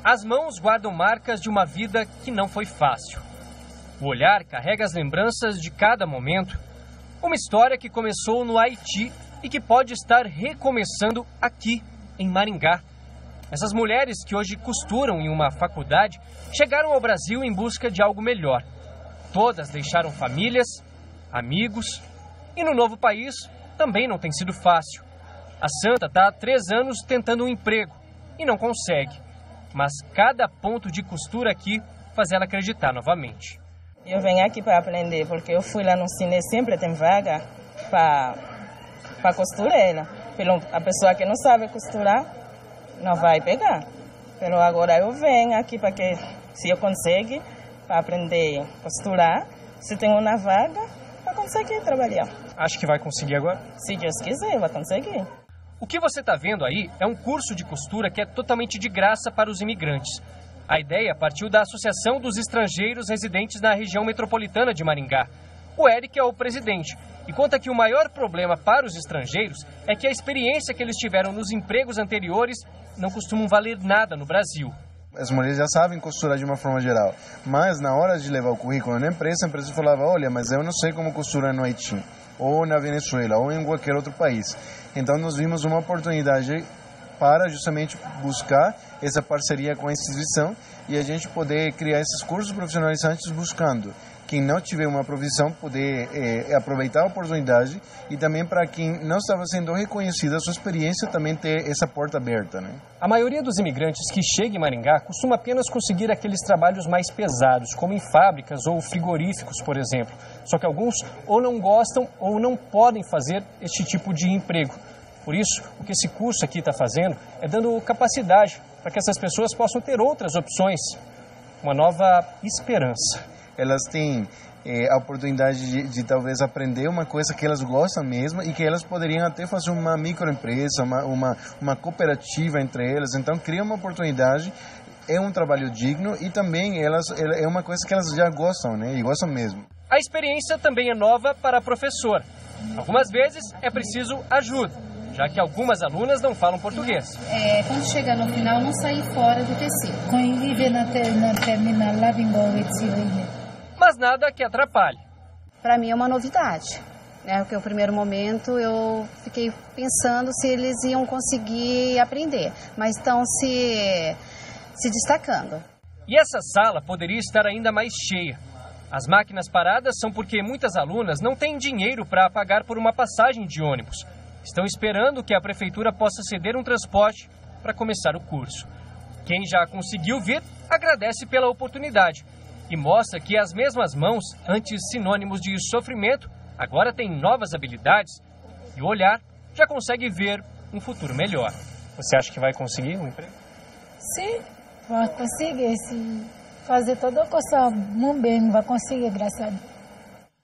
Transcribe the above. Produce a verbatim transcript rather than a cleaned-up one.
As mãos guardam marcas de uma vida que não foi fácil. O olhar carrega as lembranças de cada momento. Uma história que começou no Haiti e que pode estar recomeçando aqui, em Maringá. Essas mulheres que hoje costuram em uma faculdade chegaram ao Brasil em busca de algo melhor. Todas deixaram famílias, amigos e no novo país também não tem sido fácil. A Santa está há três anos tentando um emprego e não consegue. Mas cada ponto de costura aqui faz ela acreditar novamente. Eu venho aqui para aprender, porque eu fui lá no cine, sempre tem vaga para para costureira. Pelo, a pessoa que não sabe costurar não vai pegar. Pelo agora eu venho aqui para que, se eu conseguir, para aprender a costurar, se tem uma vaga, para conseguir trabalhar. Acho que vai conseguir agora? Se Deus quiser, vai conseguir. O que você está vendo aí é um curso de costura que é totalmente de graça para os imigrantes. A ideia partiu da Associação dos Estrangeiros Residentes na região metropolitana de Maringá. O Eric é o presidente e conta que o maior problema para os estrangeiros é que a experiência que eles tiveram nos empregos anteriores não costumam valer nada no Brasil. As mulheres já sabem costurar de uma forma geral, mas na hora de levar o currículo na empresa, a empresa falava, olha, mas eu não sei como costurar no Haiti, ou na Venezuela, ou em qualquer outro país. Então nós vimos uma oportunidade para justamente buscar essa parceria com a instituição e a gente poder criar esses cursos profissionalizantes buscando quem não tiver uma profissão poder é, aproveitar a oportunidade e também para quem não estava sendo reconhecida a sua experiência também ter essa porta aberta, né? A maioria dos imigrantes que chega em Maringá costuma apenas conseguir aqueles trabalhos mais pesados, como em fábricas ou frigoríficos, por exemplo. Só que alguns ou não gostam ou não podem fazer este tipo de emprego. Por isso, o que esse curso aqui está fazendo é dando capacidade para que essas pessoas possam ter outras opções, uma nova esperança. Elas têm é, a oportunidade de, de talvez aprender uma coisa que elas gostam mesmo e que elas poderiam até fazer uma microempresa, uma, uma, uma cooperativa entre elas. Então, cria uma oportunidade, é um trabalho digno e também elas, é uma coisa que elas já gostam, né? E gostam mesmo. A experiência também é nova para a professora. Algumas vezes é preciso ajuda, já que algumas alunas não falam português. É, quando chegar no final, não sair fora do tecido. Conviver na, ter, na terminal lá em Mas nada que atrapalhe. Para mim é uma novidade, né? Porque no primeiro momento eu fiquei pensando se eles iam conseguir aprender, mas estão se, se destacando. E essa sala poderia estar ainda mais cheia. As máquinas paradas são porque muitas alunas não têm dinheiro para pagar por uma passagem de ônibus. Estão esperando que a prefeitura possa ceder um transporte para começar o curso. Quem já conseguiu vir, agradece pela oportunidade e mostra que as mesmas mãos, antes sinônimos de sofrimento, agora têm novas habilidades e o olhar já consegue ver um futuro melhor. Você acha que vai conseguir um emprego? Sim, vai conseguir. Se fazer toda a coisa muito bem, vai conseguir, graças a Deus.